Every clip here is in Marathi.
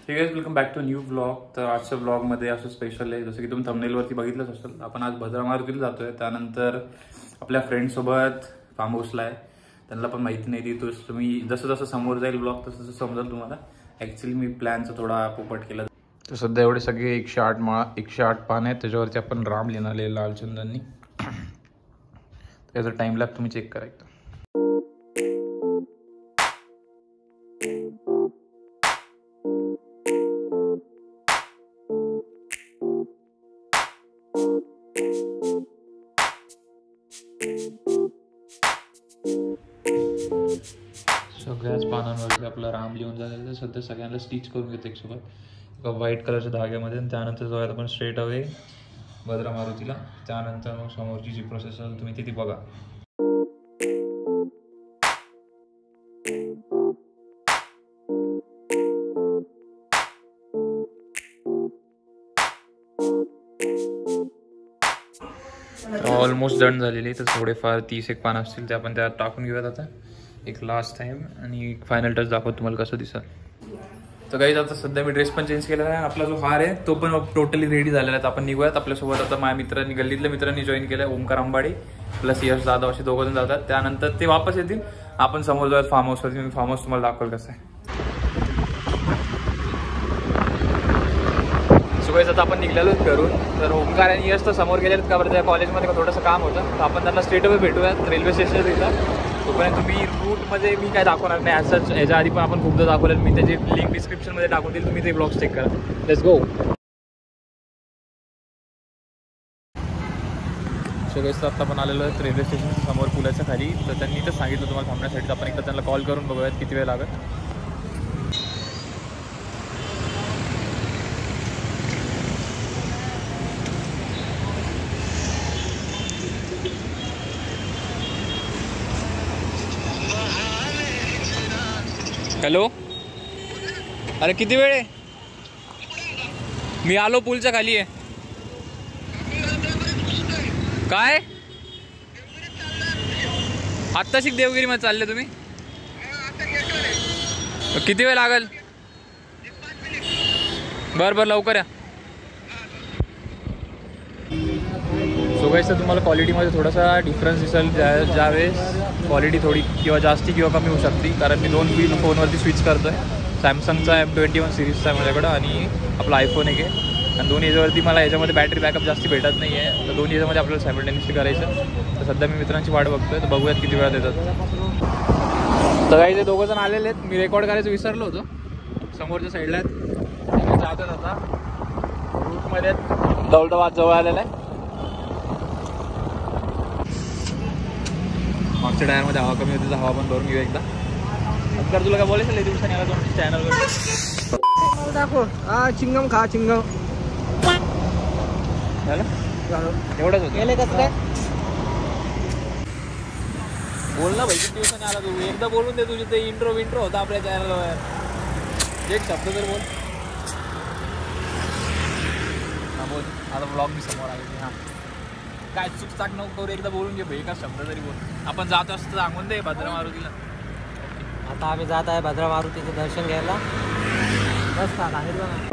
ठीक आहे, welcome back to new blog. तर आजच्या ब्लॉगमध्ये असं स्पेशल आहे, जसं की तुम्ही थंबनेलवरती बघितलंच असेल. आपण आज भद्रा मारुतीला जातोय, त्यानंतर आपल्या फ्रेंडसोबत फार्म हाऊसला आहे. त्यांना पण माहिती नाही ती, तुम्ही जसं जसं समोर जाईल ब्लॉग तसं तसं समजेल तुम्हाला. ॲक्च्युली मी प्लॅनचा थोडा पोपट केला. तर सध्या एवढे सगळे 108 पान आहेत, त्याच्यावरती आपण राम लिहिणारे लालचंदांनी. त्याचा टाइम लॅप तुम्ही चेक करा एकदा. सगळ्याच पानांवरती आपला राम लिहून झालेलं. सध्या सगळ्यांना स्टिच करून घेतो एक सोबत एका व्हाईट कलरच्या धाग्यामध्ये. आणि त्यानंतर जो आहे आपण स्ट्रेट अवे भद्रा मारुतीला. त्यानंतर मग समोरची जी प्रोसेस असेल तुम्ही तिथे बघा. ऑलमोस्ट डन झालेली. तर थोडेफार 30 एक पान असतील ते आपण त्यात टाकून घेऊयात आता एक लास्ट टाइम. आणि फायनल टच दाखवतो तुम्हाला कसं दिसेल. तर काही आता सध्या मी ड्रेस पण चेंज केलेला आहे. आपला जो हार आहे तो पण टोटली रेडी झालेला आहे. आपण निघूयात. आपल्यासोबत आता माझ्या मित्रांनी, गल्लीतल्या मित्रांनी जॉईन केलं आहे. ओमकार अंबाडी प्लस यश जाधव असे दोघं जण जातात. त्यानंतर ते वापस येतील. आपण समोर जाऊयात फार्म हाऊसवरती. मी फार्म हाऊस तुम्हाला दाखवल कसं आहे. सुबह आता आपण निघलेलोच करून. तर ओमकार आणि यश तर समोर गेलेत का बरं, त्या कॉलेजमध्ये थोडंसं काम होतं. तर आपण त्यांना स्ट्रेट अवे भेटूयात रेल्वे स्टेशनवर येतात. तोपर्यंत तुम्ही रूटमध्ये मी काय दाखवणार नाही असंच. याच्या आधी पण आपण खूपदा दाखवलं. मी त्याची लिंक डिस्क्रिप्शनमध्ये टाकून देईल, तुम्ही ते ब्लॉग्स चेक करा. Let's go. सगळं आता आपण आलेलो आहे रेल्वे स्टेशन समोर पुलाच्या खाली. तर त्यांनी इथं सांगितलं तुम्हाला थांबण्यासाठी. आपण एकदा त्यांना कॉल करून बघूयात किती वेळ लागत. हॅलो, अरे किती वेळ आहे? मी आलो, पूलच्या खाली आहे. काय आत्ताशी देवगिरीमध्ये चालले तुम्ही? किती वेळ लागेल? बरं बरं, लवकर या. सो गाइस, तर तुम्हाला क्वालिटीमध्ये थोडासा डिफरन्स दिसेल. ज्यावेळेस क्वालिटी थोडी किंवा जास्ती किंवा कमी होऊ शकते. कारण मी 2 फोनवरती स्विच करतो आहे. सॅमसंगचा M21 सिरीजचा आहे माझ्याकडं आणि आपला iPhone 1 आहे. आणि दोन्ही याच्यावरती मला याच्यामध्ये बॅटरी बॅकअप जास्ती भेटत नाही आहे. तर दोन्ही याच्यामध्ये आपल्याला सायमल्टेनियसली करायचं. तर सध्या मी मित्रांची वाट बघतोय. तर बघूयात किती वेळात येतात. तर काही ते दोघं जण आलेले आहेत. मी रेकॉर्ड करायचं विसरलो होतो. समोरच्या साईडला आहेत. जातात आता रूटमध्ये. दौलताबाद जवळ आलेला आहे. मागच्या टायरमध्ये हवा कमी होती, तर हवा पण भरून घेऊ एकदा. तर तुला काय बोलायचं लई दिवसांनी आला तुमच्या चॅनलवर दाखव. हा, चिंगम खा, चिंगम झालं. एवढंच होतं. गेले कसं काय? बोल ना भाई, किती दिवसांनी आला तू. एकदा बोलून दे. तुझे ते इंट्रो होता आपल्या चॅनलवर. एक शब्द तर बोल. हां बोल. आता ब्लॉग मी समोर आले. हां, काय चुकचाक नको करू. एकदा बोलून घे भाई, एका शब्द तरी बोल. आपण जात असतो सांगून दे भद्रा मारुतीला. आता आम्ही जात आहे भद्रा मारुतीचं दर्शन घ्यायला. बस का सांगितलं ना.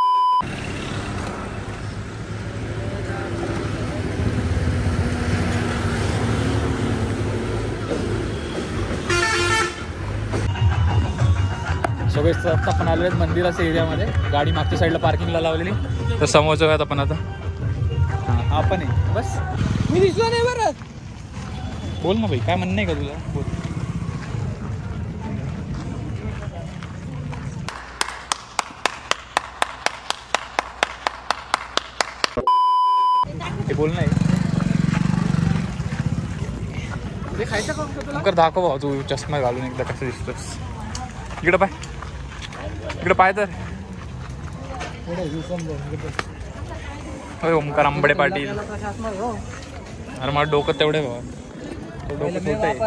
सगळे आता आपण आलेलो आहेत मंदिराच्या एरियामध्ये. गाडी मागच्या साईडला पार्किंगला लावलेली. तर समोरचं आहेत आपण आता. हां, आपण आहे बस. मी दिसलो नाही बरं. बोल ना भाई, काय म्हणणं आहे का तुला? बोल. ते बोल नाही. ते खायचं का तुला? नंतर दाखव भाऊ, तू चष्मा घालून एकदा कसं दिसतोस. इकडं पाय, इकडं पाय. तर होय, ओमकार अंबडे पाटील. अरे मला डोकं तेवढे भावा. डोकं छोटं आहे.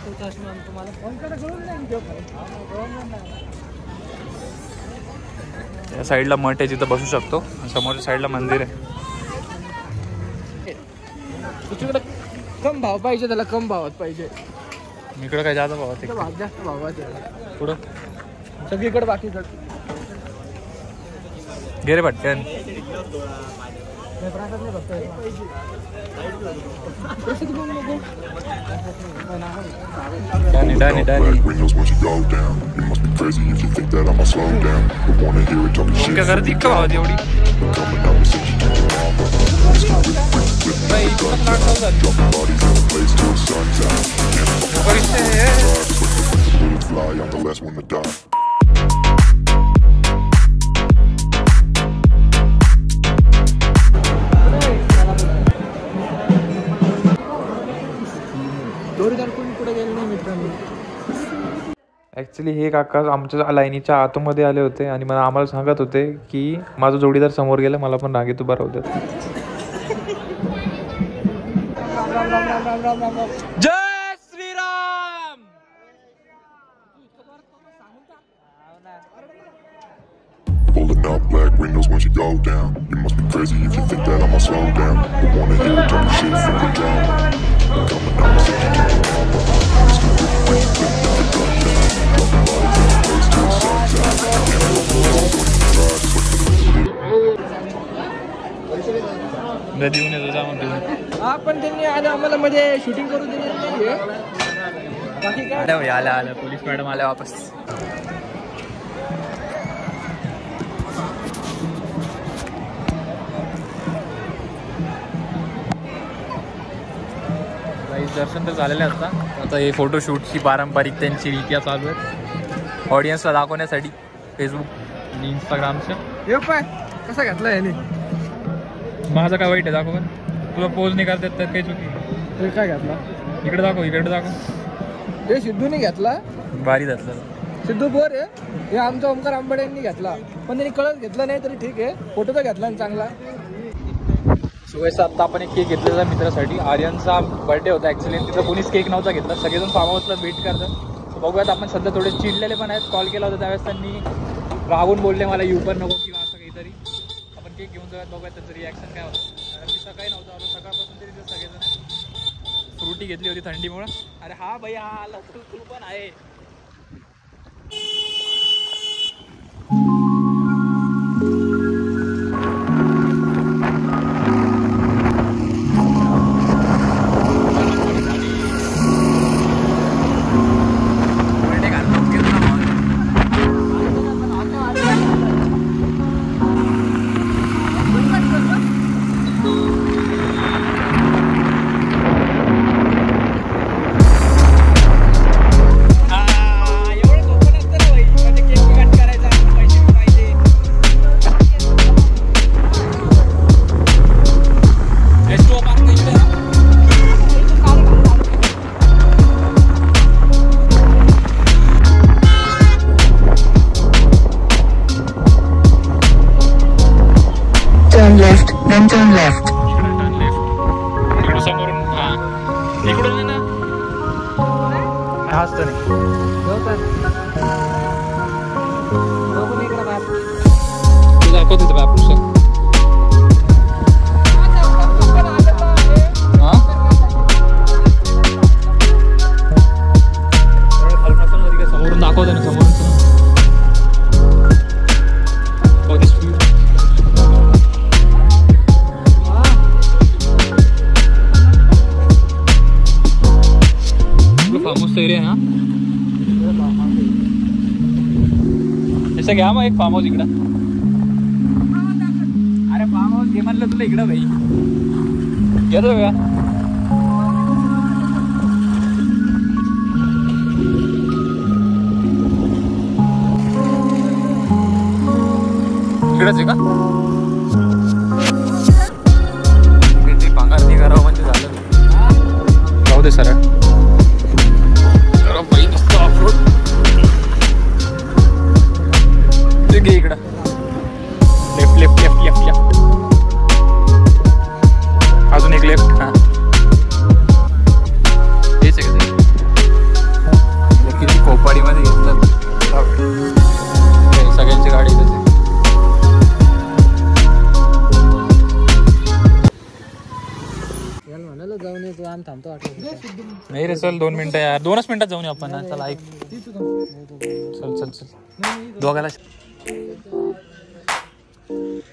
त्या साईडला मठ आहे, जिथं बसू शकतो. समोरच्या साईडला मंदिर आहे. तुझ्याकडे कम भाव पाहिजे, त्याला कम भावात पाहिजे. इकडं काय जातं भावा, ते जास्त भावात पुढं सगळीकडे बाकीकडे घे रे पटकन. क्या करती का भाव एवढी ॲक्च्युली हे काका आमच्या लाईनीच्या आतमध्ये आले होते आणि मला आम्हाला सांगत होते की माझा जोडीदार समोर गेला, मला पण रागेत उभा राहू देत. जय Shriram. Pulling up black windows when she go down. You must be crazy if you think that I'ma slow down. I wanna hear you talking shit from the ground. Coming out and say you can't come up. देऊन येतो जा मग. हा पण त्यांनी आलं आम्हाला मध्ये शूटिंग करून दिली. बाकी काय आल्या पोलीस मॅडम आल्या वापस. दर्शन तर झालेलं आहे आता हे फोटोशूटची पारंपरिक त्यांची रीत्या चालू आहेत ऑडियन्सला दाखवण्यासाठी फेसबुक आणि इंस्टाग्रामच्या. हे पाय कसा घातला याने. माझं काय वाईट आहे दाखव. तुला पोज नाही करतात तर काही चुकी. काय घातला इकडे दाखव. हे सिद्धूने घेतला. भारी घातलं सिद्धू बोर आहे. हे आमचा ओमकार आंबडे यांनी घेतला पण त्यांनी कळत घेतला नाही तरी ठीक आहे. फोटो तर घेतला आणि चांगला. सुवेसा आत्ता आपण एक केक घेतलेला मित्रासाठी. आर्यनचा बर्थडे होता ॲक्च्युली. तिथं कोणीच केक नव्हता घेतला. सगळेजण फार्म हाऊसला वेट करतात. बघूयात आपण सध्या थोडे चिडलेले पण आहेत. कॉल केला होता त्यावेळेस त्यांनी रागून बोलले मला येऊ पण नको किंवा असं काहीतरी. आपण केक घेऊन जाऊयात बघूयात त्याचं रिॲक्शन काय होतं. कारण मी सकाळी नव्हतं आलो. सकाळपासून तरी तिथे सगळेजण फ्रुटी घेतली होती थंडीमुळं. अरे हा भाई हा आला तू पण आहे. Turn left, then turn left. Turn left. इकडून समोरून हा इकडून आहे ना. हाच तर नाही. तू दाखव तिथं मॅप नुसार. समोरून दाखवते ना समोरून. एरिया ना घ्या मग एक फार्म हाऊस इकडं. अरे फार्म हाऊस घे म्हणलं तुला इकडं भाई. घेतो का इकडंच आहे का. पांगार निघारावं म्हणजे झालं. जाऊ दे सरळ. इकडं left left left left left. अजून एक लेफ्ट. हा हेच आहे का किती कोपाडीमध्ये घेतलं. सगळ्यांची गाडी त्याची. जाऊन येतो आम्ही थांबतो. नाही रे चल 2 मिनिटं यार. 2च मिनिटात जाऊन आपण. चला ऐक. चल चल चल दोघाला.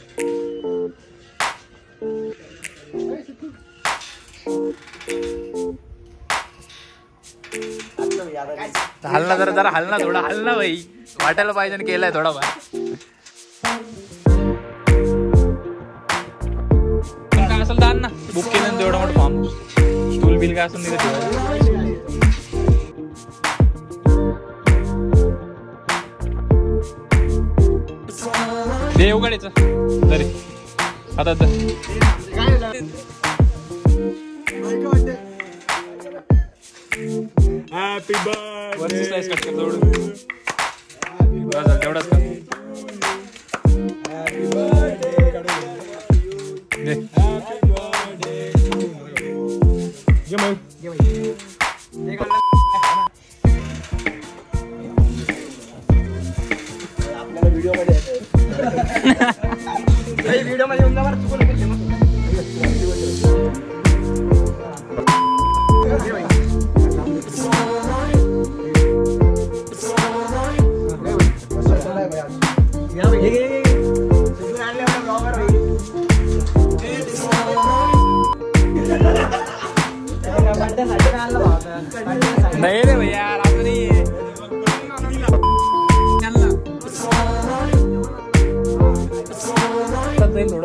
हलना जरा जरा हलना थोडा हलना भाई वाटायला पाहिजे आणि केलाय थोडा फार काय असेल तर ना बुक केलं तेवढं मोठं फॉर्म स्टूल बिल काय असेल दे उघडायचं तरी आता हॅपी बर्थडे स्लाइस कट कर तेवढाच का दे व्हिडिओ मध्ये व्हिडिओ मध्ये येऊन जाणार चुकून नाही रे भैया असं नाही थोडं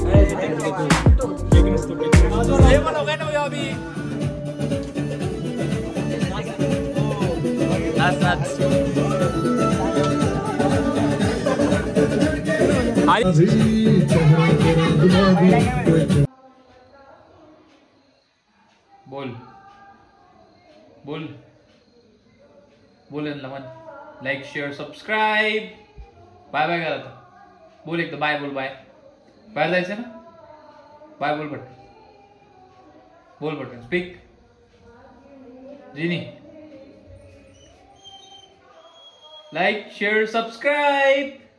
बोल बोल बोल मन like share subscribe bye bye करा आता बोल एकदा बाय बोल बाय बाहेर जायचं ना बाय बोल पटकन speak genie like share subscribe